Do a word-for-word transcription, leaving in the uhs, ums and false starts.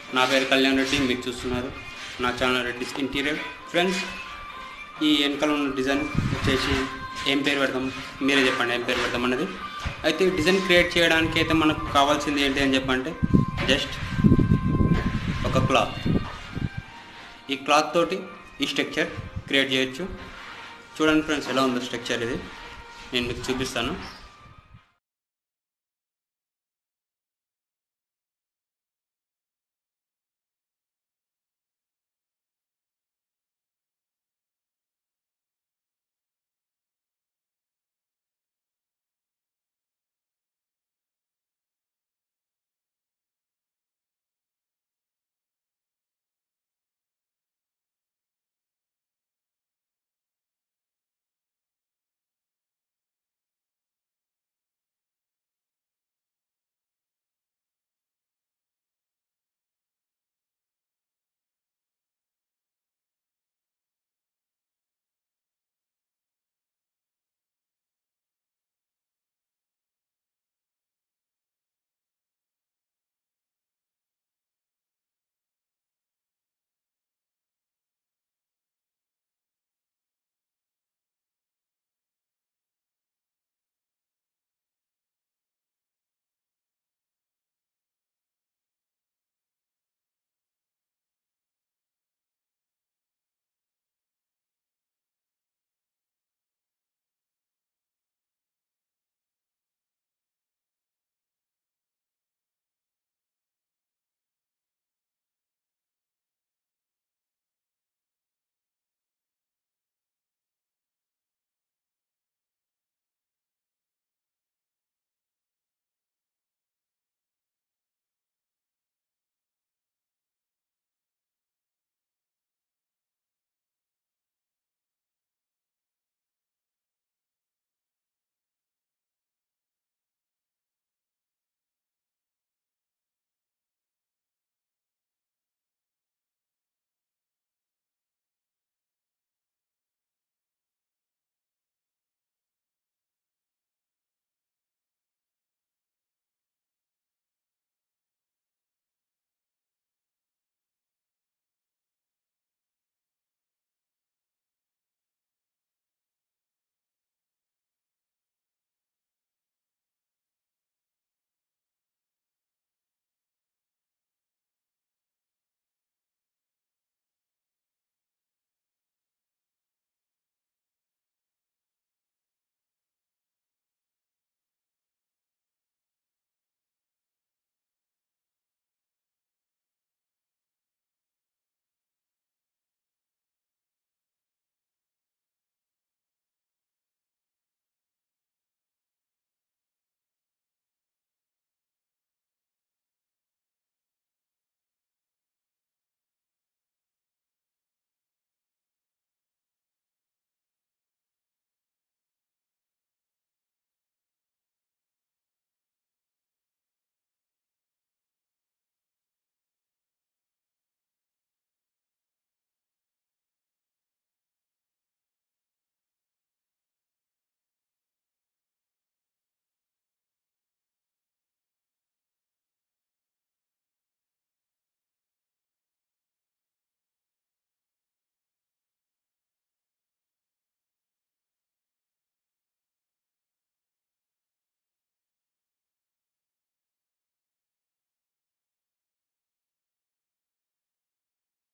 నా పేరు కళ్యాణ్ రెడ్డి, మీరు చూస్తున్నారు నా ఛానల్ రెడ్డిస్ ఇంటీరియర్. ఫ్రెండ్స్, ఈ వెనకాల ఉన్న డిజైన్ వచ్చేసి ఏం పేరు పెడతాం, మీరే చెప్పండి ఏం పేరు పెడతాం అన్నది. అయితే డిజైన్ క్రియేట్ చేయడానికి అయితే మనకు కావాల్సింది ఏంటి అని చెప్పంటే జస్ట్ ఒక క్లాత్. ఈ క్లాత్ తోటి ఈ స్ట్రక్చర్ క్రియేట్ చేయొచ్చు. చూడండి ఫ్రెండ్స్ ఎలా ఉందో స్ట్రక్చర్, ఇది నేను మీకు చూపిస్తాను.